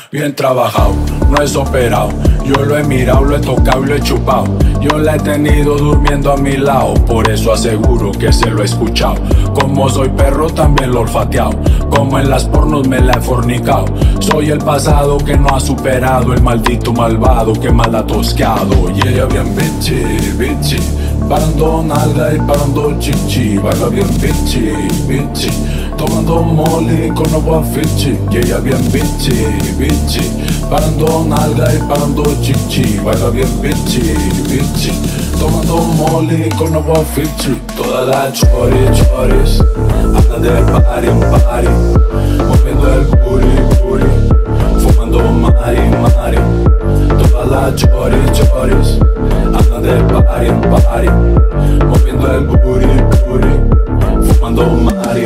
bien trabajado, no es operado. Yo lo he mirado, lo he tocado y lo he chupado. Yo la he tenido durmiendo a mi lado, por eso aseguro que se lo he escuchado. Como soy perro también lo he olfateado, como en las pornos me la he fornicado. Soy el pasado que no ha superado, el maldito malvado que mal ha tosqueado. Y ella bien bitchy, bitchy, parando nalga y parando chichi. Baila bien bitchy, bitchy, tomando molly con agua fichi. Y ella bien bitchy, bitchy, parando nalga y parando chichi. Baila bien bitchy, bitchy, tomando molly con agua fichi. Todas las choris andan de party en party, moviendo el booty, fumando mari. Todas las choris andan de party en party, moviendo el booty, fumando mari.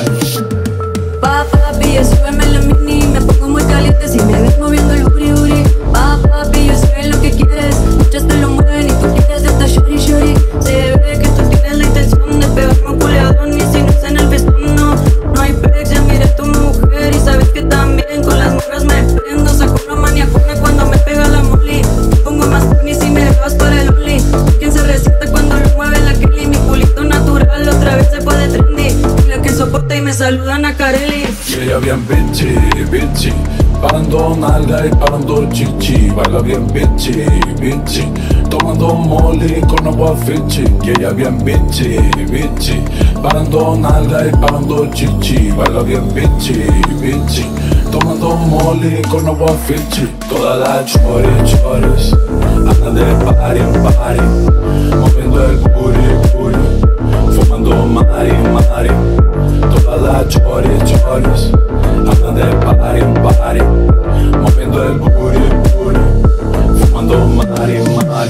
Papi, yo súbeme la mini, me pongo muy caliente si me ves moviendo el booty. Papi, yo sé lo que quieres, muchas te lo mueven y tú quieres esta shorty. Se ve que tú tienes la intención de pegarme un culeadón y si no es en el vestón, no hay pex. Ya miré a tu mujer y sabes que también con las morras me prendo. Saco una maniacona cuando me pega la molly, pongo más funny si me vas para el only. Quien se resiste cuando lo mueve la Kelly, mi culito natural otra vez se pone trendy. La que soporta y me saludan a Carelli. Y ella bien bitchy, parando nalga y parando chichi. Baila bien bitchy, tomando molly con agua fichi. Y ella bien bitchy, parando nalga y parando chichi. Baila bien bitchy, tomando molly con agua fichi. Todas las choris andan de party en party, moviendo el booty, fumando mari. Todas las choris andan de party en party, moviendo el booty, fumando mari.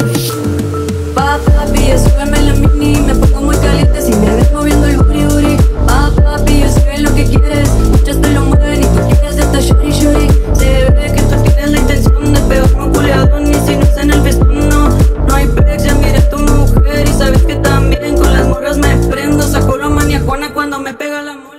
Papi, yo súbeme la mini, me pongo muy caliente si me ves moviendo el booty. Papi, yo sé lo que quieres, muchas te lo mueven y tú quieres esta shorty. Se ve que tú tienes la intención de pegarme un culeadón y si no es en el vestón, no hay pex. Ya miré a tu mujer y sabes que también con las morras me prendo. Saco la maniacona cuando me pega la mole.